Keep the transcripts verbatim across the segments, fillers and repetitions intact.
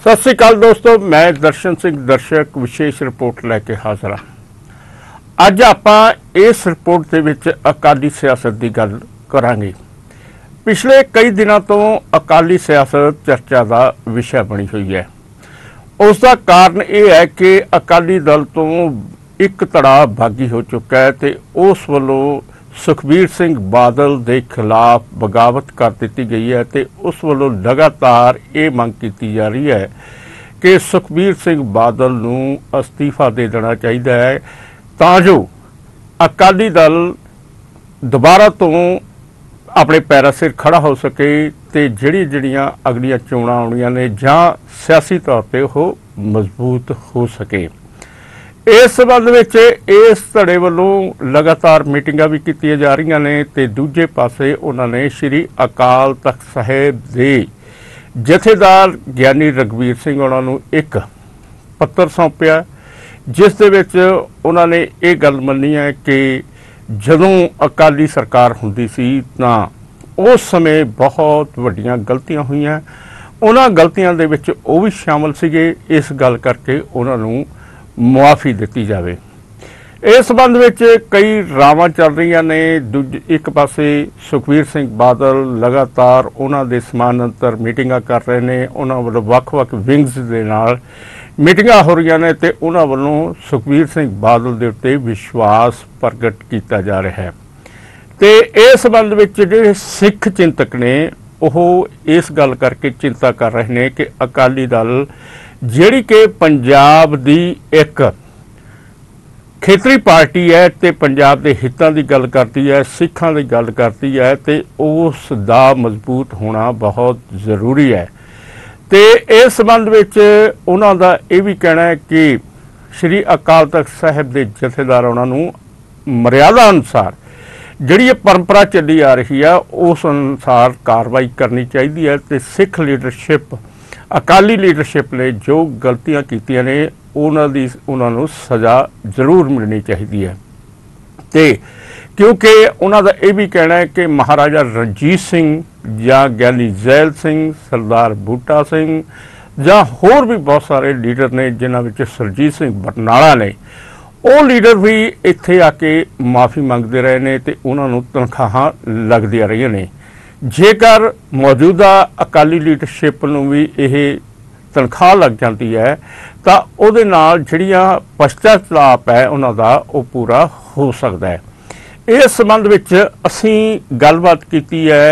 सत श्री अकाल दोस्तों, मैं दर्शन सिंह दर्शक विशेष रिपोर्ट लैके हाजिर हाँ। अज आपां इस रिपोर्ट दे विच अकाली सियासत की गल करांगे। पिछले कई दिनों तो अकाली सियासत चर्चा का विषय बनी हुई है। उसका कारण यह है कि अकाली दल तो एक धड़ा बागी हो चुका है तो उस वालों सुखबीर सिंह बादल के खिलाफ बगावत कर दी गई है तो उस वालों लगातार ये मंग की जा रही है कि सुखबीर सिंह बादल नूं अस्तीफा दे देना चाहिए है तां जो अकाली दल दोबारा तो अपने पैरों सिर खड़ा हो सके तो जिहड़ी जिहड़ियां अगलियां चोणां आउणियां ने जां सियासी तौर पर वो मजबूत हो सके। इस संबंध में इस धड़े वालों लगातार मीटिंगां भी कीतियां जा रही ने ते दूजे पासे उन्होंने श्री अकाल तख्त साहिब के जथेदार ज्ञानी रघुवीर सिंह उन्होंने एक पत्र सौंपिया जिस दे विच उन्होंने ये गल मन्नी है कि जदों अकाली सरकार हुंदी सी तां उस समय बहुत वड्डियां गलतियां हुईयां। उन्हां गलतियां दे विच वो भी शामिल सीगे, इस गल करके उन्होंने मुआफ़ी दी जाए। इस संबंध में कई रावां चल रही ने। दूज एक पासे सुखबीर सिंह बादल लगातार उन्होंने समानांतर मीटिंगां कर रहे हैं, उन्होंने वालों वख-वख विंग्स दे नाल मीटिंगां हो रही ने तो उन्होंने वालों सुखबीर सिंह बादल के उत्ते विश्वास प्रगट किया जा रहा है। तो इस संबंध में जो सिख चिंतक ने वो इस गल करके चिंता कर रहे हैं कि अकाली दल जिहड़ी कि पंजाब दी एक खेतरी पार्टी है तो पंजाब के हितों की गल करती है, सिखां की गल करती है तो उस दा मजबूत होना बहुत जरूरी है। तो इस संबंध में उन्हों का यह भी कहना है कि श्री अकाल तख्त साहिब के जथेदार उन्होंने मर्यादा अनुसार जिहड़ी परंपरा चली आ रही है उस अनुसार कार्रवाई करनी चाहिए है। तो सिख लीडरशिप अकाली लीडरशिप ने जो गलतियां कीतियां ने उन्हां दी उन्हां नूं सज़ा जरूर मिलनी चाहिए है। तो क्योंकि उन्हां दा यह भी कहना है कि महाराजा रणजीत सिंह या ज्ञानी जैल सिंह, सरदार बूटा सिंह या होर भी बहुत सारे लीडर ने जिन्हां विच सरजीत सिंह बरनाला ने, वो लीडर भी इत्थे आके माफ़ी मंगते रहे ने तो उन्हां नूं तनख्वाहां लगदियां रहियां ने। जेकर मौजूदा अकाली लीडरशिप नूं भी यह तनख्वाह लग जाती है तो उहदे नाल जिहड़ियां पश्चाताप है उन्हां दा वो पूरा हो सकता है। इस संबंध विच असीं गलबात कीती है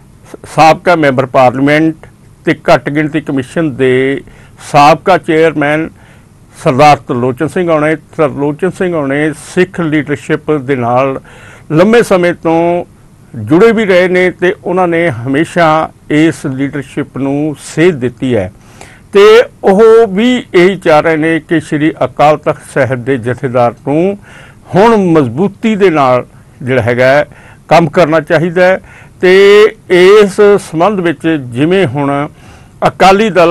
साबका मैंबर पार्लीमेंट ते घट गिणती कमीशन के साबका चेयरमैन सरदार तरलोचन सिंह होने तरलोचन सिंह होने सिख लीडरशिप दे नाल लंबे समय तो जुड़े भी रहे ने ते उन्होंने हमेशा इस लीडरशिप नूं सेध दी है। तो वह भी यही चाह रहे हैं कि श्री अकाल तख्त साहिब के जथेदार नूं हुण मजबूती दे नाल जिहड़ा हैगा काम करना चाहिए है। तो इस संबंध में जिवें हुण अकाली दल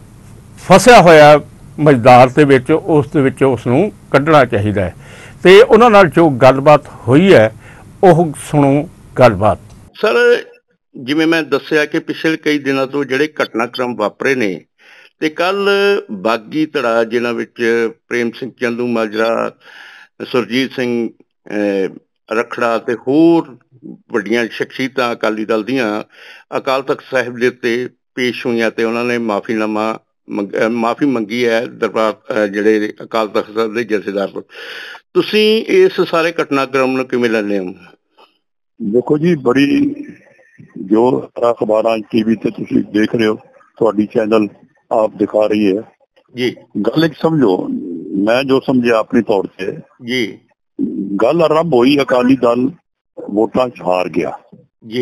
फसिया होया मझदार दे विच उस दे विच उसनूं कड्ढना चाहिए है। तो उन्हां नाल जो गलबात हुई है वह सुणो गलबात। सर, जिवें मैं दस्सिया कि पिछले कई दिनों तो जिहड़े घटनाक्रम वापरे ने ते कल बागी धड़ा जिन्हां विच प्रेम सिंह चंदू माजरा, सुरजीत सिंह रखड़ा ते होर वड्डियां शख्सियतां अकाली दल दीआं अकाल तख्त साहिब दे उत्ते पेश होईयां ते उन्होंने माफीनामा मंग माफ़ी मंगी है दरबार जिहड़े अकाल तख्त साहिब दे जथेदार को। तुसीं इस सारे घटनाक्रम नूं किवें लैंदे हो? देखो जी, बड़ी जो अखबार टीवी ते तुसीं देख रहे हो, तुहाडी चैनल आप दिखा रही है जी, गल एक समझो, मैं जो समझिया अपने तौर से जी, गल आरंभ हुई अकाली दल वोटां च हार गया जी।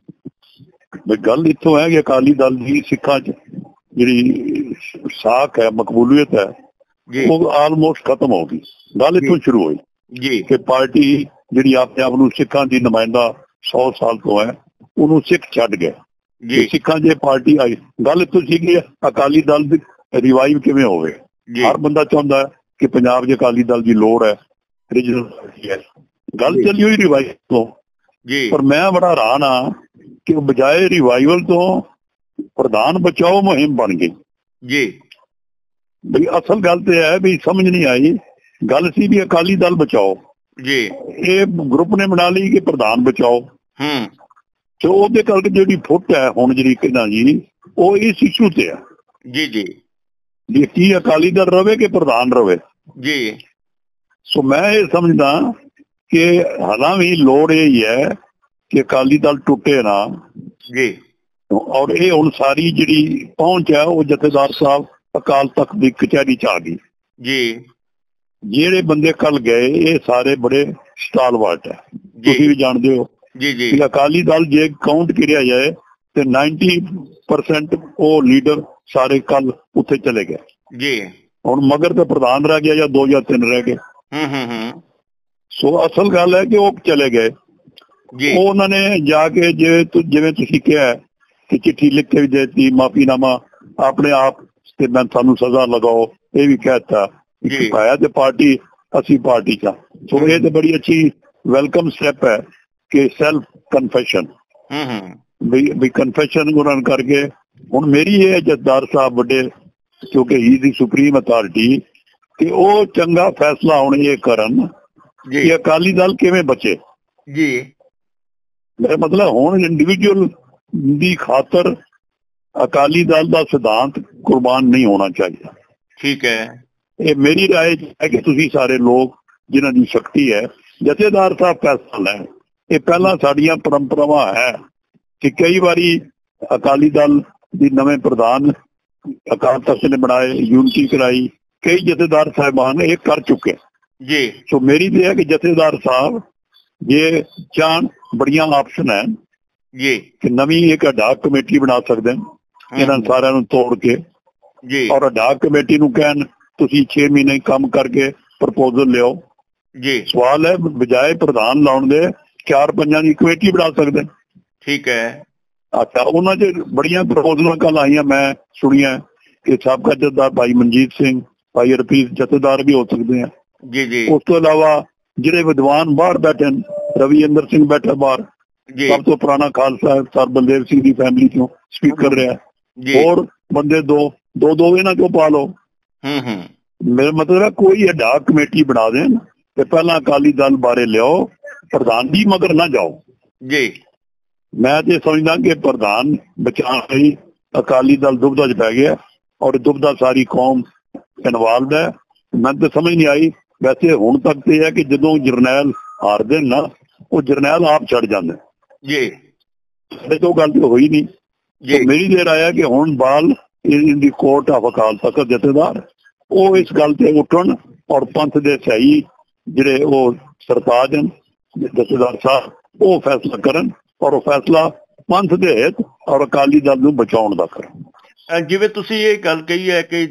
गल इत्थों है कि अकाली दल की सिखां च जिहड़ी साख है, मकबूलियत है, वो आलमोस्ट खत्म हो गई। गल इत्थों शुरू हुई जी कि पार्टी जिहड़ी अपने आप नूं सिखां दी नुमाइंदा सौ साल तो है उन्होंने सिख छड्ड गए। सिखां जे पार्टी आई, गल इत्थों सीगी अकाली दल दी रिवाइव किवें होवे। हर बंदा चाहुंदा है कि पंजाब च अकाली दल की लोड़ है, रीजनल पार्टी है। गल चली हुई रिवाइव तो, पर मैं बड़ा हैरान हाँ कि बजाय रिवाइवल तो प्रधान बचाओ मुहिम बन गई। ਜੀ ਬਈ ਅਸਲ ਗੱਲ ਤੇ ਹੈ ਵੀ ਸਮਝ ਨਹੀਂ ਆਈ। ਗੱਲ ਸੀ ਵੀ ਅਕਾਲੀ ਦਲ ਬਚਾਓ ਜੀ, ਇਹ ਗਰੁੱਪ ਨੇ ਬਣਾ ਲਈ ਕਿ ਪ੍ਰਧਾਨ ਬਚਾਓ। ਹੂੰ ਤੇ ਉਹਦੇ ਕਰਕੇ ਜਿਹੜੀ ਫੁੱਟ ਹੈ ਹੁਣ ਜਿਹੜੀ ਕਿਹਨਾਂ ਜੀ ਉਹ ਇਸ ਇਸ਼ੂ ਤੇ ਆ ਜੀ ਜੀ ਵੀ ਕੀ ਅਕਾਲੀ ਦਲ ਰਵੇ ਕਿ ਪ੍ਰਧਾਨ ਰਵੇ। ਜੀ ਸੋ ਮੈਂ ਇਹ ਸਮਝਦਾ ਕਿ ਹਾਲਾਂਕਿ ਲੋੜ ਇਹ ਹੀ ਹੈ ਕਿ ਅਕਾਲੀ ਦਲ ਟੁੱਟੇ ਨਾ ਜੀ, ਔਰ ਇਹ ਹੁਣ ਸਾਰੀ ਜਿਹੜੀ ਪਹੁੰਚ ਹੈ ਉਹ ਜਥੇਦਾਰ ਸਾਹਿਬ ਅਕਾਲ ਤਖਤ ਦੀ ਕਚਹਿਰੀ ਚ ਆ ਗਈ ਜੀ ਜਿਹੜੇ ਬੰਦੇ ਕੱਲ ਗਏ ਇਹ ਸਾਰੇ ਬੜੇ ਸਟਾਲਵਾਰਟ ਹੈ। ਤੁਸੀਂ ਵੀ ਜਾਣਦੇ ਹੋ ਜੀ ਜੀ ਕਿ ਅਕਾਲੀ ਦਲ ਜੇ ਕਾਊਂਟ ਕਰਿਆ ਜਾਏ ਤੇ ਨਾਈਨਟੀ ਪਰਸੈਂਟ ਉਹ ਲੀਡਰ ਸਾਰੇ ਕੱਲ ਉੱਥੇ ਚਲੇ ਗਏ ਜੀ, ਹੁਣ ਮਗਰ ਤਾਂ ਪ੍ਰਧਾਨ ਰਹਿ ਗਿਆ ਜਾਂ ਦੋ ਜਾਂ ਤਿੰਨ ਰਹਿ ਗਏ। ਹੂੰ ਹੂੰ ਹੂੰ ਸੋ ਅਸਲ ਗੱਲ ਹੈ ਕਿ ਉਹ ਚਲੇ ਗਏ। ਜੀ ਉਹ ਉਹਨਾਂ ਨੇ ਜਾ ਕੇ ਜਿਵੇਂ ਜਿਵੇਂ ਤੁਸੀਂ ਕਿਹਾ ਕਿ ਚਿੱਠੀ ਲਿਖ ਕੇ ਵੀ ਦੇਤੀ ਮਾਫੀਨਾਮਾ ਆਪਣੇ ਆਪ ਤੇ ਮੈਂ ਤੁਹਾਨੂੰ ਸਜ਼ਾ ਲਗਾਓ ਇਹ ਵੀ ਕਹਿਤਾ ਜੀ ਪਾਇਆ ਤੇ ਪਾਰਟੀ ਅਸੀਂ ਪਾਰਟੀ ਚ। ਸੋ ਇਹ ਤੇ ਬੜੀ ਅੱਛੀ ਵੈਲਕਮ ਸਟੈਪ ਹੈ ਕਿ ਸੈਲਫ ਕਨਫੈਸ਼ਨ ਹੂੰ ਹੂੰ ਵੀ ਵੀ ਕਨਫੈਸ਼ਨ ਉਹਨਾਂ ਕਰਕੇ ਹੁਣ ਮੇਰੀ ਇਹ ਜਥੇਦਾਰ ਸਾਹਿਬ ਵੱਡੇ ਕਿਉਂਕਿ ਹੀ ਦੀ ਸੁਪਰੀਮ ਅਥਾਰਟੀ ਕਿ ਉਹ ਚੰਗਾ ਫੈਸਲਾ ਹੁਣ ਇਹ ਕਰਨ ਕਿ ਅਕਾਲੀ ਦਲ ਕਿਵੇਂ ਬਚੇ। ਜੀ ਮੇਰਾ ਮਤਲਬ ਹੁਣ ਇੰਡੀਵਿਜੂਅਲ ਦੀ ਖਾਤਰ ਅਕਾਲੀ ਦਲ ਦਾ ਸਿਧਾਂਤ ਕੁਰਬਾਨ ਨਹੀਂ ਹੋਣਾ ਚਾਹੀਦਾ। ਠੀਕ ਹੈ, ਇਹ ਮੇਰੀ ਰਾਏ ਹੈ ਕਿ ਤੁਸੀਂ ਸਾਰੇ ਲੋਕ ਜਿਨ੍ਹਾਂ ਦੀ ਸ਼ਕਤੀ ਹੈ ਜਥੇਦਾਰ ਸਾਹਿਬ ਫੈਸਲਾ ਲੈਣ। ਇਹ ਪਹਿਲਾਂ ਸਾਡੀਆਂ ਪਰੰਪਰਾਵਾਂ ਹੈ ਕਿ ਕਈ ਵਾਰੀ ਅਕਾਲੀ ਦਲ ਦੀ ਨਵੇਂ ਪ੍ਰਧਾਨ ਅਕਾਲ ਤਖਤ ਨੇ ਬਣਾਏ ਯੂਨਿਟੀ ਕਰਾਈ ਕਈ ਜਥੇਦਾਰ ਸਾਹਿਬਾਨ ਇਹ ਕਰ ਚੁੱਕੇ ਜੀ। ਸੋ ਮੇਰੀ ਤੇ ਹੈ ਕਿ ਜਥੇਦਾਰ ਸਾਹਿਬ ਜੇ ਚਾਹਣ ਬੜੀਆਂ ਆਪਸ਼ਨ ਹੈ ਜੀ ਕਿ ਨਵੀਂ ਇੱਕ ਅਡਾਕ ਕਮੇਟੀ ਬਣਾ ਸਕਦੇ ਨੇ ਇਹਨਾਂ ਸਾਰਿਆਂ ਨੂੰ ਤੋੜ ਕੇ ਜੀ ਔਰ ਅਡਾਕ ਕਮੇਟੀ ਨੂੰ ਕਹਿਣ ਤੁਸੀਂ ਛੇ ਮਹੀਨੇ ਕੰਮ ਕਰਕੇ ਪ੍ਰਪੋਜ਼ਲ ਲਿਓ। ਜੀ ਸਵਾਲ ਹੈ ਬਜਾਏ ਪ੍ਰਧਾਨ ਲਾਉਣ ਦੇ ਚਾਰ ਪੰਜਾਂ ਦੀ ਕਮੇਟੀ ਬਣਾ ਸਕਦੇ। ਠੀਕ ਹੈ, ਅੱਛਾ ਉਹਨਾਂ 'ਚ ਬੜੀਆਂ ਪ੍ਰਪੋਜ਼ਲਾਂ ਕੱਲ ਆਈਆਂ ਮੈਂ ਸੁਣੀਆਂ ਕਿ ਸਾਬਕਾ ਜਥੇਦਾਰ ਭਾਈ ਮਨਜੀਤ ਸਿੰਘ ਭਾਈ ਹਰਪ੍ਰੀਤ ਜਥੇਦਾਰ ਵੀ ਹੋ ਸਕਦੇ ਆ। ਜੀ ਜੀ ਉਸ ਤੋਂ ਇਲਾਵਾ ਜਿਹੜੇ ਵਿਦਵਾਨ ਬਾਹਰ ਬੈਠੇ ਨੇ ਰਵਿੰਦਰ ਸਿੰਘ ਬੈਠਾ ਬਾਹਰ ਸਭ ਤੋਂ ਪੁਰਾਣਾ ਖਾਲਸਾ ਸਰ ਬਲਦੇਵ ਸਿੰਘ ਦੀ ਫੈਮਿਲੀ ਚੋਂ ਸਪੀਕਰ ਰਿਹਾ। ਹੋਰ ਬੰਦੇ ਦੋ ਦੋ ਦੋ ਇਹਨਾਂ ਚੋਂ ਪਾ ਲਓ। ਹੂੰ ਹੂੰ ਮੇਰਾ ਮਤਲਬ ਹੈ ਕੋਈ ਅਡਾਕ ਕਮੇਟੀ ਬਣਾ ਦੇਣ ਤੇ ਪਹਿਲਾਂ ਅਕਾਲੀ ਦਲ ਬਾਰੇ ਲਿਆਓ ਪ੍ਰਧਾਨ ਜੀ ਮਗਰ ਨਾ ਜਾਓ। ਜੀ ਮੈਂ ਤੇ ਸਮਝਦਾ ਕਿ ਪ੍ਰਧਾਨ ਬਚਾਉਣ ਲਈ ਅਕਾਲੀ ਦਲ ਦੁਬਦਾ 'ਚ ਪੈ ਗਿਆ ਔਰ ਦੁਬਦਾ ਸਾਰੀ ਕੌਮ ਇਨਵਾਲਵ ਹੈ। ਮੈਨੂੰ ਤਾਂ ਸਮਝ ਨਹੀਂ ਆਈ ਵੈਸੇ ਹੁਣ ਤੱਕ ਤੇ ਹੈ ਕਿ ਜਦੋਂ ਜਰਨੈਲ ਹਾਰਦੇ ਨਾ ਉਹ ਜਰਨੈਲ ਆਪ ਛੱਡ ਜਾਂਦੇ ਜੀ ਸਾਡੇ ਤੋਂ ਗੱਲ ਤੇ ਹੋਈ ਨਹੀਂ। ਮੇਰੀ ਦੇਰ ਆਇਆ ਕਿ ਹੁਣ ਬਾਲ ਇਨ ਦੀ ਕੋਰਟ ਆਫ ਅਕਾਲ ਤਖਤ ਜਥੇਦਾਰ ਉਹ ਇਸ ਗੱਲ ਤੇ ਉੱਠਣ ਔਰ ਪੰਥ ਦੇ ਸਹੀ ਜਿਹੜੇ ਉਹ ਸਰਤਾਜ ਹਨ ਜਥੇਦਾਰ ਸਾਹਿਬ ਉਹ ਫੈਸਲਾ ਕਰਨ ਔਰ ਉਹ ਫੈਸਲਾ ਪੰਥ ਦੇ ਹਿੱਤ ਔਰ ਅਕਾਲੀ ਦਲ ਨੂੰ ਬਚਾਉਣ ਦਾ ਕਰਨ। ਜਿਵੇਂ ਤੁਸੀਂ ਇਹ ਗੱਲ ਕਹੀ ਹੈ ਕਿ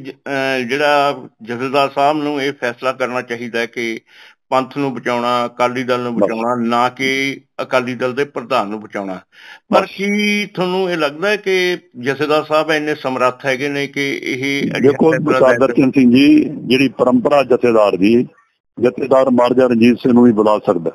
ਜਿਹੜਾ ਜਥੇਦਾਰ ਸਾਹਿਬ ਨੂੰ ਇਹ ਫੈਸਲਾ ਕਰਨਾ ਚਾਹੀਦਾ ਹੈ ਕਿ ਪੰਥ ਨੂੰ ਬਚਾਉਣਾ ਅਕਾਲੀ ਦਲ ਨੂੰ ਬਚਾਉਣਾ ਨਾ ਕਿ ਅਕਾਲੀ ਦਲ ਦੇ ਪ੍ਰਧਾਨ ਨੂੰ ਬਚਾਉਣਾ, ਪਰ ਕੀ ਤੁਹਾਨੂੰ ਇਹ ਲੱਗਦਾ ਹੈ ਕਿ ਜਥੇਦਾਰ ਸਾਹਿਬ ਇੰਨੇ ਸਮਰੱਥ ਹੈਗੇ ਨੇ ਕਿ ਇਹ ਦੇਖੋ ਦਰਸ਼ਨ ਸਿੰਘ ਜੀ ਜਿਹੜੀ ਪਰੰਪਰਾ ਜਥੇਦਾਰ ਦੀ ਜਥੇਦਾਰ ਮਹਾਰਾਜਾ ਰਣਜੀਤ ਸਿੰਘ ਨੂੰ ਵੀ ਬੁਲਾ ਸਕਦਾ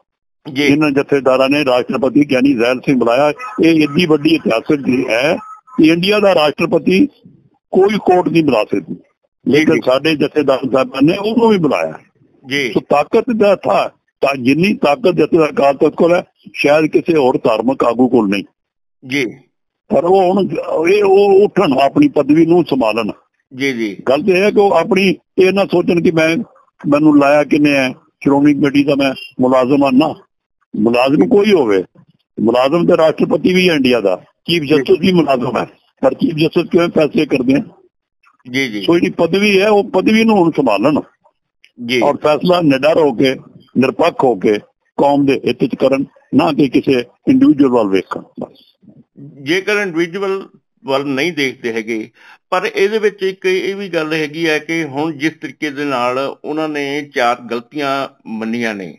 ਜੀ। ਇਹਨਾਂ ਜਥੇਦਾਰਾਂ ਨੇ ਰਾਸ਼ਟਰਪਤੀ ਗਿਆਨੀ ਜ਼ੈਲ ਸਿੰਘ ਬੁਲਾਇਆ। ਇਹ ਏਡੀ ਵੱਡੀ ਇਤਿਹਾਸਕ ਹੈ ਕਿ ਇੰਡੀਆ ਦਾ ਰਾਸ਼ਟਰਪਤੀ ਕੋਈ ਕੋਰਟ ਨਹੀਂ ਬੁਲਾ ਸਕਦੀ ਲੇਕਿਨ ਸਾਡੇ ਜਥੇਦਾਰ ਸਾਹਿਬਾਨ ਨੇ ਉਹਨੂੰ ਵੀ ਬੁਲਾਇਆ ਜੀ। ਸੋ ਤਾਕਤ ਦਾ ਥਾ ਤਾਂ ਜਿੰਨੀ ਤਾਕਤ ਜਥੇਦਾਰ ਅਕਾਲ ਤਖਤ ਕੋਲ ਹੈ ਸ਼ਾਇਦ ਕਿਸੇ ਹੋਰ ਧਾਰਮਿਕ ਆਗੂ ਕੋਲ ਨਹੀਂ ਜੀ। ਪਰ ਉਹ ਹੁਣ ਇਹ ਉਹ ਉੱਠਣ ਆਪਣੀ ਪਦਵੀ ਨੂੰ ਸੰਭਾਲਣ ਜੀ ਜੀ। ਗੱਲ ਤੇ ਇਹ ਹੈ ਕਿ ਉਹ ਆਪਣੀ ਇਹ ਨਾ ਸੋਚਣ ਕਿ ਮੈਂ ਮੈਨੂੰ ਲਾਇਆ ਕਿੰਨੇ ਹੈ ਸ਼੍ਰੋਮਣੀ ਕਮੇਟੀ ਦਾ ਮੈਂ ਮੁਲਾਜ਼ਮ ਹਾਂ। ਨਾ ਮੁਲਾਜ਼ਮ ਕੋਈ ਹੋਵੇ ਮੁਲਾਜ਼ਮ ਤੇ ਰਾਸ਼ਟਰਪਤੀ ਵੀ ਹੈ ਇੰਡੀਆ ਦਾ ਚੀਫ ਜਸਟਿਸ ਵੀ ਮੁਲਾਜ਼ਮ ਹੈ ਪਰ ਚੀਫ ਜਸਟਿਸ ਕਿਵੇਂ ਫੈਸਲੇ ਕਰਦੇ ਆ ਜੀ ਜੀ। ਸੋ ਜਿਹੜੀ ਪਦਵੀ ਹੈ ਉਹ ਪਦਵੀ ਨੂੰ ਹੁਣ ਸੰਭਾਲਣ ਜੀ ਔਰ ਫੈਸਲਾ ਨਿਡਰ ਹੋ ਕੇ ਨਿਰਪੱਖ ਹੋ ਕੇ ਕੌਮ ਦੇ ਹਿੱਤ ਚ ਕਰਨ ਨਾ ਕਿ ਕਿਸੇ ਇੰਡੀਵਿਜੂਅਲ ਵੱਲ ਵੇਖਣ। ਬਸ ਜੇਕਰ ਇੰਡੀਵਿਜੂਅਲ ਵੱਲ ਨਹੀਂ ਦੇਖਦੇ ਹੈਗੇ ਪਰ ਇਹਦੇ ਵਿੱਚ ਇੱਕ ਇਹ ਵੀ ਗੱਲ ਹੈਗੀ ਹੈ ਕਿ ਹੁਣ ਜਿਸ ਤਰੀਕੇ ਦੇ ਨਾਲ ਉਹਨਾਂ ਨੇ ਚਾਰ ਗਲਤੀਆਂ ਮੰਨੀਆਂ ਨੇ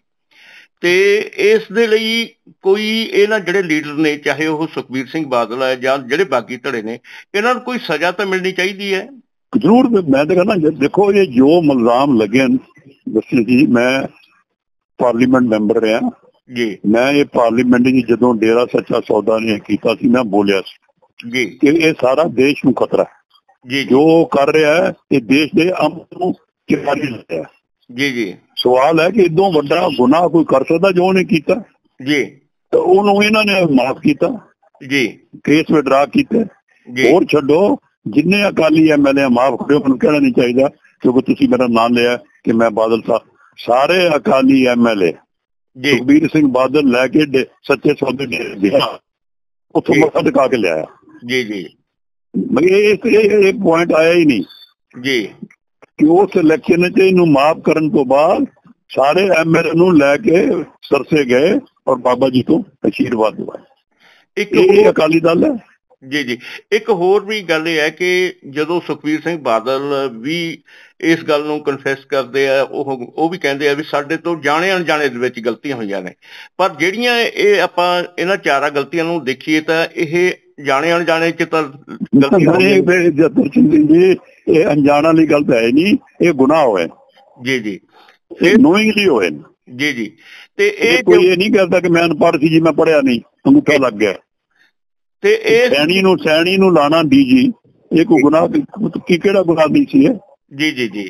ਤੇ ਇਸ ਦੇ ਲਈ ਕੋਈ ਇਹਨਾਂ ਜਿਹੜੇ ਲੀਡਰ ਨੇ ਚਾਹੇ ਉਹ ਸੁਖਬੀਰ ਸਿੰਘ ਬਾਦਲ ਹੈ ਜਾਂ ਜਿਹੜੇ ਬਾਗੀ ਧੜੇ ਨੇ ਇਹਨਾਂ ਨੂੰ ਕੋਈ ਸਜ਼ਾ ਤਾਂ ਮਿਲਣੀ ਚਾਹੀਦੀ ਹੈ। ਜ਼ਰੂਰ ਮੈਂ ਤਾਂ ਕਹਿੰਦਾ ਦੇਖੋ ਇਹ ਜੋ ਇਲਜ਼ਾਮ ਲੱਗੇ ਦੱਸੋ ਜੀ ਮੈਂ ਪਾਰਲੀਮੈਂਟ ਮੈਂਬਰ ਰਿਹਾ ਜੀ। ਮੈਂ ਇਹ ਪਾਰਲੀਮੈਂਟ ਜੀ ਜਦੋਂ ਡੇਰਾ ਸੱਚਾ ਸੌਦਾ ਨੇ ਕੀਤਾ ਸੀ ਮੈਂ ਬੋਲਿਆ ਸੀ ਜੀ ਕਿ ਇਹ ਸਾਰਾ ਦੇਸ਼ ਨੂੰ ਖਤਰਾ ਹੈ ਜੋ ਕਰ ਰਿਹਾ ਹੈ ਇਹ ਦੇਸ਼ ਦੇ ਅਮਨ ਨੂੰ ਚਿਰਾਰੀ ਲਿਆ। ਜੀ ਜੀ ਸਵਾਲ ਹੈ ਕਿ ਇਦੋਂ ਵੱਡਾ ਗੁਨਾਹ ਕੋਈ ਕਰ ਸਕਦਾ ਜੋ ਉਹਨੇ ਕੀਤਾ ਜੀ, ਤਾਂ ਉਹਨੂੰ ਇਹਨਾਂ ਨੇ ਮਾਫ ਕੀਤਾ ਜੀ, ਕੇਸ ਵਿਡਰਾ ਕੀਤੇ। ਹੋਰ ਛੱਡੋ, ਜਿੰਨੇ ਅਕਾਲੀ ਐਮਐਲਏ ਮਾਫ ਕਰਿਓ, ਮੈਨੂੰ ਕਹਿਣਾ ਨਹੀਂ ਚਾਹੀਦਾ ਕਿਉਂਕਿ ਤੁਸੀਂ ਮੇਰਾ ਨਾਮ ਲਿਆ ਕਿ ਮੈਂ ਬਾਦਲ ਸਾਹਿਬ, ਸਾਰੇ ਅਕਾਲੀ ਐਮਐਲਏ ਸੁਖਬੀਰ ਸਿੰਘ ਬਾਦਲ ਲੈ ਕੇ ਸੱਚੇ ਸੌਦੇ ਗਿਆ, ਉੱਥੋਂ ਮੱਥਾ ਟਿਕਾ ਕੇ ਲਿਆਇਆ। ਜੀ ਜੀ, ਇਹ ਪੁਆਇੰਟ ਆਇਆ ਹੀ ਨਹੀਂ ਜੀ ਕਿ ਉਸ ਇਲੈਕਸ਼ਨ ਚ ਇਹਨੂੰ ਮਾਫ ਕਰਨ ਤੋਂ ਬਾਅਦ ਸਾਰੇ ਐਮਐਲਏ ਨੂੰ ਲੈ ਕੇ ਸਰਸੇ ਗਏ ਔਰ ਬਾਬਾ ਜੀ ਤੋਂ ਆਸ਼ੀਰਵਾਦ ਦਿਵਾਇਆ। ਇੱਕ ਇਹ ਅਕਾਲੀ ਦਲ ਹੈ। ਜੀ ਜੀ, ਇੱਕ ਹੋਰ ਵੀ ਗੱਲ ਇਹ ਹੈ ਕਿ ਜਦੋਂ ਸੁਖਬੀਰ ਸਿੰਘ ਬਾਦਲ ਵੀ ਇਸ ਗੱਲ ਨੂੰ ਕਨਫੈਸ ਕਰਦੇ ਆ, ਉਹ ਉਹ ਵੀ ਕਹਿੰਦੇ ਆ ਵੀ ਸਾਡੇ ਤੋਂ ਜਾਣੇ ਅਣਜਾਣੇ ਦੇ ਵਿੱਚ ਗਲਤੀਆਂ ਹੋਈਆਂ ਨੇ, ਪਰ ਜਿਹੜੀਆਂ ਇਹ ਆਪਾਂ ਇਹਨਾਂ ਚਾਰਾਂ ਗਲਤੀਆਂ ਨੂੰ ਦੇਖੀਏ ਤਾਂ ਇਹ ਜਾਣੇ ਅਣਜਾਣੇ ਚ ਤਾਂ ਜੀ ਇਹ ਅਣਜਾਣ ਵਾਲੀ ਗਲਤ ਹੈ ਨਹੀਂ, ਇਹ ਗੁਨਾਹ ਹੋਏ। ਜੀ ਜੀ, ਇਹ ਨੋਇੰਗਲੀ ਹੋਏ। ਜੀ ਜੀ, ਤੇ ਇਹ ਕੋਈ ਇਹ ਨਹੀਂ ਕਰਦਾ ਕਿ ਮੈਂ ਅਨਪੜ੍ਹ ਸੀ ਜੀ ਮੈਂ ਪੜ੍ਹਿਆ ਨਹੀਂ ਅੰਗੂਠਾ ਲੱਗ ਗਿਆ। ਤੇ ਇਹ ਸੈਣੀ ਨੂੰ ਸੈਣੀ ਨੂੰ ਲਾਣਾ ਡੀਜੀ, ਇਹ ਕੋਈ ਗੁਨਾਹ ਕੀ ਕਿਹੜਾ ਗੁਨਾਹ ਨਹੀਂ ਸੀ ਇਹ? ਜੀ ਜੀ ਜੀ,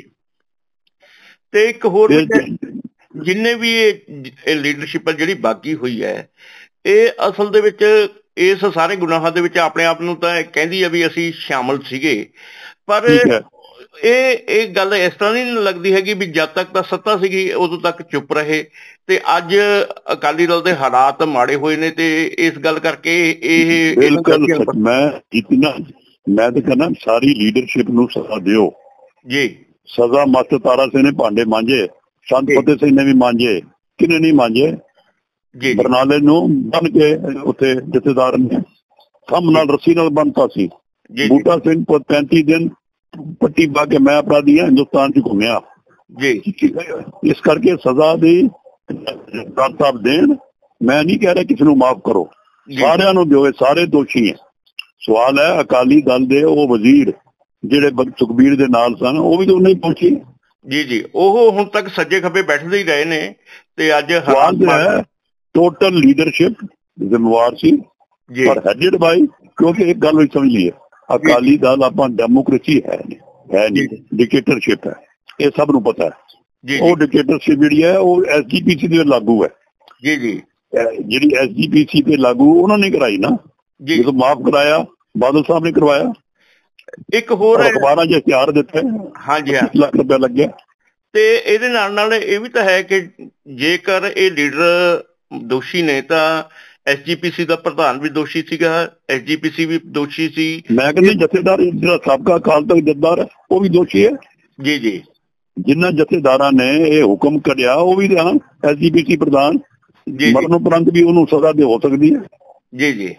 ਤੇ ਇੱਕ ਹੋਰ ਜਿੰਨੇ ਵੀ ਇਹ ਲੀਡਰਸ਼ਿਪ ਜਿਹੜੀ ਬਾਗੀ ਹੋਈ ਹੈ, ਇਹ ਅਸਲ ਦੇ ਵਿੱਚ ਇਸ ਸਾਰੇ ਗੁਨਾਹਾਂ ਦੇ ਵਿੱਚ ਆਪਣੇ ਆਪ ਨੂੰ ਤਾਂ ਕਹਿੰਦੀ ਹੈ ਵੀ ਅਸੀਂ ਸ਼ਾਮਲ ਸੀਗੇ, ਪਰ ਇਹ ਇਹ ਗੱਲ ਇਸ ਤਰ੍ਹਾਂ ਨਹੀਂ ਲੱਗਦੀ ਹੈਗੀ ਵੀ ਜਦ ਤੱਕ ਤਾਂ ਸੱਤਾ ਸੀਗੀ ਉਦੋਂ ਤੱਕ ਚੁੱਪ ਰਹੇ, ਤੇ ਅੱਜ ਅਕਾਲੀ ਦਲ ਦੇ ਹਾਲਾਤ ਮਾੜੇ ਹੋਏ ਨੇ ਤੇ ਇਸ ਗੱਲ ਕਰਕੇ ਇਹ ਮੈਂ ਇਤਨਾ ਮੈਂ ਤਾਂ ਕਹਿੰਦਾ ਸਾਰੀ ਲੀਡਰਸ਼ਿਪ ਨੂੰ ਸਜ਼ਾ ਦਿਓ ਜੀ। ਸਜ਼ਾ ਮਸਤ ਤਾਰਾ ਸਿੰਘ ਨੇ ਭਾਂਡੇ ਮਾਂਜੇ, ਸੰਤ ਫਤਿਹ ਸਿੰਘ ਨੇ ਵੀ ਮਾਂਜੇ, ਕਿਨੇ ਨਹੀਂ ਮਾਂਜੇ ਜੀ। ਬਰਨਾਲੇ ਨੂੰ ਬੰਨ ਕੇ ਉੱਥੇ ਜਥੇਦਾਰ ਨੇ ਖੰਭ ਨਾਲ ਰੱਸੀ ਨਾਲ ਬੰਨਤਾ ਸੀ। ਬੂਟਾ ਸਿੰਘ ਪੈਂਤੀ ਦਿਨ ਪੱਟੀ ਪਾ ਕੇ ਮੈਂ ਅਪਰਾਧੀਆਂ ਹਿੰਦੁਸਤਾਨ ਚ ਘੁੰਮਿਆ ਜੀ। ਇਸ ਕਰਕੇ ਸਜ਼ਾ ਦੀ ਸਾਹਿਬ ਦੇਣ, ਮੈਂ ਨਹੀਂ ਕਹਿ ਰਿਹਾ ਕਿਸੇ ਨੂੰ ਮਾਫ ਕਰੋ, ਸਾਰਿਆਂ ਨੂੰ ਦਿਓ, ਸਾਰੇ ਦੋਸ਼ੀ ਹੈ। ਸਵਾਲ ਹੈ ਅਕਾਲੀ ਦਲ ਦੇ ਉਹ ਵਜ਼ੀਰ ਜਿਹੜੇ ਸੁਖਬੀਰ ਦੇ ਨਾਲ ਸਨ, ਉਹ ਵੀ ਤਾਂ ਨਹੀਂ ਪਹੁੰਚੇ। ਜੀ ਜੀ, ਉਹ ਹੁਣ ਤੱਕ ਸੱਜੇ ਖੱਬੇ ਬੈਠਦੇ ਹੀ ਰਹੇ ਨੇ ਤੇ ਅੱਜ ਸਵਾਲ ਹੈ ਟੋਟਲ ਲੀਡਰਸ਼ਿਪ ਜ਼ਿੰਮੇਵਾਰ ਸੀ ਪਰ ਹੈਡਡ ਬਾਈ, ਕਿਉਂਕਿ ਇੱਕ ਗੱਲ ਵੀ ਸਮਝ ਲਈਏ ਅਕਾਲੀ ਦਲ ਆਪਾਂ ਡੈਮੋਕ੍ਰੇਸੀ ਹੈ ਨਹੀਂ, ਹੈ ਨਹੀਂ, ਡਿਕਟੇਟਰਸ਼ਿਪ ਹੈ, ਇਹ ਸਭ ਨੂੰ ਪਤਾ ਹੈ। ਉਹ ਡਿਕਟੇਟਰਸ਼ਿਪ ਜਿਹੜੀ ਹੈ ਉਹ ਐਸਜੀਪੀਸੀ ਦੇ ਲਾਗੂ ਹੈ। ਜੀ ਜੀ, ਜਿਹੜੀ ਐਸਜੀਪੀਸੀ ਤੇ ਲਾਗੂ ਉਹਨਾਂ ਨੇ ਕਰਾਈ ਨਾ, ਜਦੋਂ ਮਾਫ ਕਰਾਇਆ ਬਾਦਲ ਸਾਹਿਬ ਨੇ ਕਰਵਾਇਆ। ਇੱਕ ਹੋਰ ਅਖਬਾਰਾਂ 'ਚ ਇਸ਼ਤਿਹਾਰ ਦਿੱਤੇ, ਹਾਂਜੀ ਹਾਂ, ਲੱਖ ਰੁਪਇਆ ਲੱਗਿਆ। ਤੇ ਇਹਦੇ ਨਾਲ ਨਾਲ ਇਹ ਵੀ ਤਾਂ ਹੈ ਕਿ ਜੇਕਰ ਇਹ ਲੀਡਰ ਦੋਸ਼ੀ ਨੇ ਤਾਂ ਐਸਜੀਪੀਸੀ ਦਾ ਪ੍ਰਧਾਨ ਵੀ ਦੋਸ਼ੀ ਸੀਗਾ, ਐਸਜੀਪੀਸੀ ਵੀ ਦੋਸ਼ੀ ਸੀ। ਮੈਂ ਕਹਿੰਦੀ ਜਥੇਦਾਰ ਜਿਹੜਾ ਸਾਬਕਾ ਅਕਾਲ ਤਖਤ ਜਥੇਦਾਰ ਹੈ ਉਹ ਵੀ ਦੋਸ਼ੀ ਹੈ। ਜੀ ਜੀ, ਜਿਨ੍ਹਾਂ ਜਥੇਦਾਰਾਂ ਨੇ ਇਹ ਹੁਕਮ ਕੱਢਿਆ ਉਹ ਵੀ ਹਨ ਐਸਜੀਪੀਸੀ ਪ੍ਰਧਾਨ, ਮਰਨ ਉਪਰੰਤ ਵੀ ਉਹਨੂੰ ਸਜ਼ਾ ਦੇ ਹੋ ਸਕਦੀ ਹੈ। ਜੀ ਜੀ,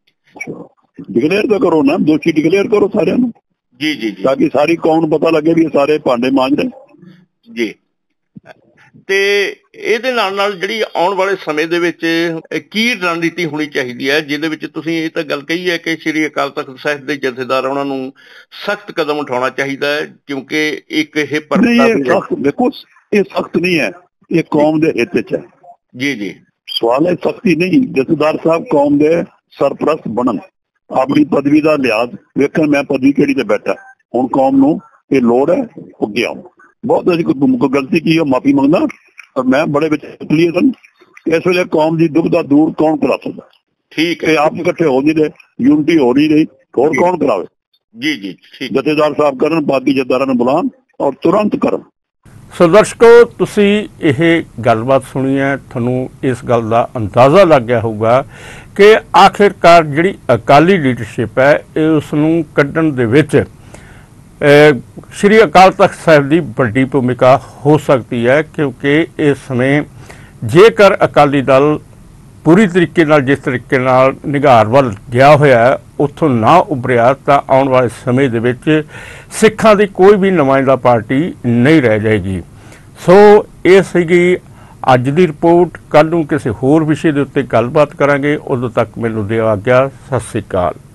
ਡਿਕਲੇਅਰ ਤਾਂ ਕਰੋ ਨਾ, ਦੋਸ਼ੀ ਡਿਕਲੇਅਰ ਕਰੋ ਸਾਰਿਆਂ ਨੂੰ। ਜੀ ਜੀ, ਤਾਂ ਕਿ ਸਾਰੀ ਕੌਮ ਨੂੰ ਪਤਾ ਲੱਗੇ ਵੀ ਇਹ ਸਾਰੇ ਭਾਂਡੇ ਮਾਂਜ ਰਹੇ। ਜੀ, ਤੇ ਇਹਦੇ ਨਾਲ ਨਾਲ ਜਿਹੜੀ ਆਉਣ ਵਾਲੇ ਸਮੇਂ ਦੇ ਵਿੱਚ ਕੀ ਰਣਨੀਤੀ ਹੋਣੀ ਚਾਹੀਦੀ ਹੈ, ਜਿਹਦੇ ਵਿੱਚ ਤੁਸੀਂ ਇਹ ਤਾਂ ਗੱਲ ਕਹੀ ਹੈ ਕਿ ਸ਼੍ਰੀ ਅਕਾਲ ਤਖਤ ਸਾਹਿਬ ਦੇ ਜਥੇਦਾਰ ਉਹਨਾਂ ਨੂੰ ਸਖਤ ਕਦਮ ਉਠਾਉਣਾ ਚਾਹੀਦਾ ਹੈ, ਕਿਉਂਕਿ ਇੱਕ ਇਹ ਪਰੰਪਰਾ ਦੇਖੋ ਇਹ ਸਖਤ ਨਹੀਂ ਹੈ, ਇਹ ਕੌਮ ਦੇ ਹਿੱਤ 'ਚ ਹੈ। ਜੀ ਜੀ, ਸਵਾਲ ਹੈ ਸਖਤੀ ਨਹੀਂ, ਜਥੇਦਾਰ ਸਾਹਿਬ ਕੌਮ ਦੇ ਸਰਪ੍ਰਸਤ ਬਣਨ, ਆਪਣੀ ਪਦਵੀ ਦਾ ਲਿਹਾਜ਼ ਵੇਖਣ, ਮੈਂ ਪਦਵੀ ਕਿਹੜੀ ਤੇ ਬੈਠਾ, ਹੁਣ ਕੌਮ ਨੂੰ ਇਹ ਲੋੜ ਹੈ ਅੱਗੇ ਆਉਂ। ਬਹੁਤ ਅਸੀਂ ਕੋਈ ਗਲਤੀ ਕੀ ਹੈ ਮਾਫੀ ਮੰਗਦਾ, ਪਰ ਮੈਂ ਬੜੇ ਵਿੱਚ ਕਲੀਅਰ ਹਨ ਇਸ ਵੇਲੇ ਕੌਮ ਦੀ ਦੁਬਦਾ ਦੂਰ ਕੌਣ ਕਰਾ ਸਕਦਾ। ਠੀਕ ਹੈ, ਆਪ ਇਕੱਠੇ ਹੋ ਨਹੀਂ ਰਹੇ, ਯੂਨਿਟੀ ਹੋ ਨਹੀਂ ਰਹੀ, ਹੋਰ ਕੌਣ ਕਰਾਵੇ। ਜੀ ਜੀ, ਜਥੇਦਾਰ ਸਾਹਿਬ ਕਰਨ, ਬਾਕੀ ਜਥੇਦਾਰਾਂ ਨੂੰ ਬੁਲਾਉਣ ਔਰ ਤੁਰੰਤ ਕਰਨ। ਸੋ ਦਰਸ਼ਕੋ, ਤੁਸੀਂ ਇਹ ਗੱਲਬਾਤ ਸੁਣੀ ਹੈ, ਤੁਹਾਨੂੰ ਇਸ ਗੱਲ ਦਾ ਅੰਦਾਜ਼ਾ ਲੱਗ ਗਿਆ ਹੋਊਗਾ ਕਿ ਆਖਿਰਕਾਰ ਜਿਹੜੀ ਅਕਾਲੀ ਲੀਡਰਸ਼ਿਪ ਹੈ ਇਹ ਉਸ ਨੂੰ ਕੱਢਣ ਦੇ ਵਿੱਚ ਸ਼੍ਰੀ ਅਕਾਲ ਤਖਤ ਸਾਹਿਬ ਦੀ ਵੱਡੀ ਭੂਮਿਕਾ ਹੋ ਸਕਦੀ ਹੈ, ਕਿਉਂਕਿ ਇਸ ਸਮੇਂ ਜੇਕਰ ਅਕਾਲੀ ਦਲ ਪੂਰੀ ਤਰੀਕੇ ਨਾਲ ਜਿਸ ਤਰੀਕੇ ਨਾਲ ਨਿਘਾਰ ਵੱਲ ਗਿਆ ਹੋਇਆ ਹੈ ਉੱਥੋਂ ਨਾ ਉਭਰਿਆ ਤਾਂ ਆਉਣ ਵਾਲੇ ਸਮੇਂ ਦੇ ਵਿੱਚ ਸਿੱਖਾਂ ਦੀ ਕੋਈ ਵੀ ਨੁਮਾਇੰਦਾ ਪਾਰਟੀ ਨਹੀਂ ਰਹਿ ਜਾਏਗੀ। ਸੋ ਇਹ ਸੀਗੀ ਅੱਜ ਦੀ ਰਿਪੋਰਟ। ਕੱਲ੍ਹ ਨੂੰ ਕਿਸੇ ਹੋਰ ਵਿਸ਼ੇ ਦੇ ਉੱਤੇ ਗੱਲਬਾਤ ਕਰਾਂਗੇ, ਉਦੋਂ ਤੱਕ ਮੈਨੂੰ ਦਿਓ ਆਗਿਆ। ਸਤਿ ਸ਼੍ਰੀ ਅਕਾਲ।